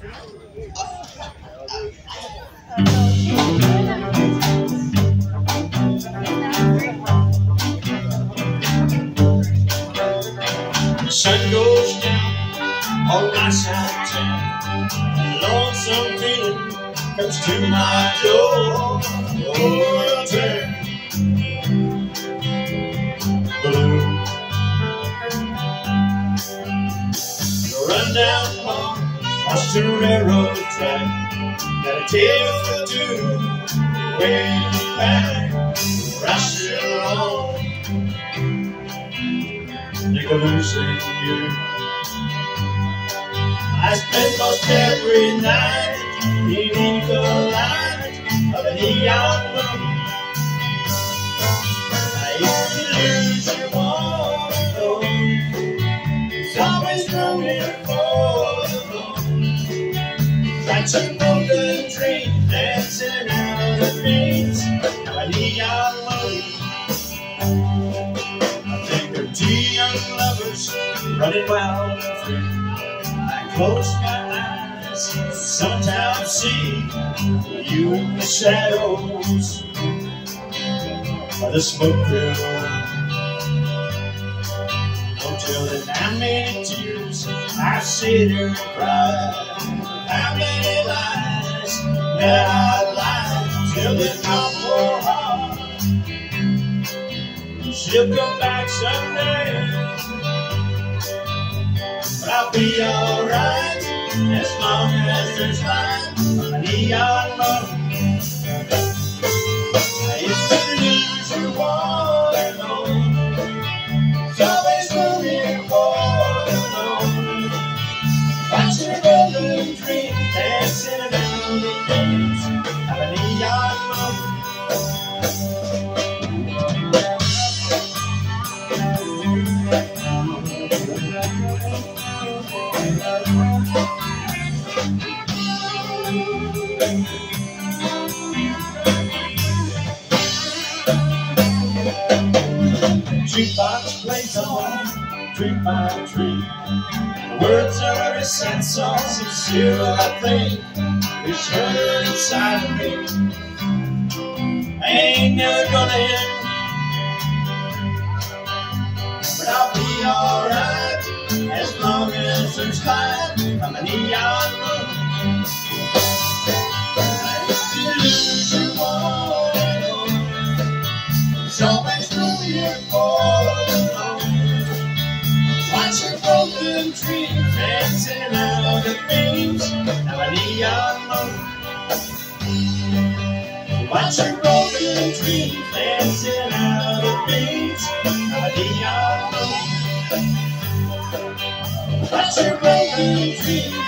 The sun goes down on my side of town. Lonesome feeling comes to my door. The world turns blue. Run down along across the railroad track. Got a tale to do way back where I sit alone. Losing you. I spend most every night beneath the light of a neon moon. I used to lose you all alone. It's always room here for the moon. Like some golden dream dancing out of the beams of a neon moon. Two young lovers running wild and free. I close my eyes, sometimes see you in the shadows by the smoke filled room. Until then, how many tears I've sit here and cried. How many lies that I lied till this poor heart. She'll come back someday, but I'll be alright as long as there's light on a neon moon. I used to lose you all alone. It's always room here for the moon. Watch your golden dream dancing around the beams of a neon moon. Jukebox plays on, tree by tree. The words of every sad song sincere, I think, is heard inside of me. I ain't never gonna end, but I'll be alright as long as there's light from a neon moon. I used to lose you all alone. There's always room here for the moon. Watch your broken dreams dancing out of the beams of a neon moon. Watch your broken dreams dancing out of the beams of a neon moon. Watch your broken dreams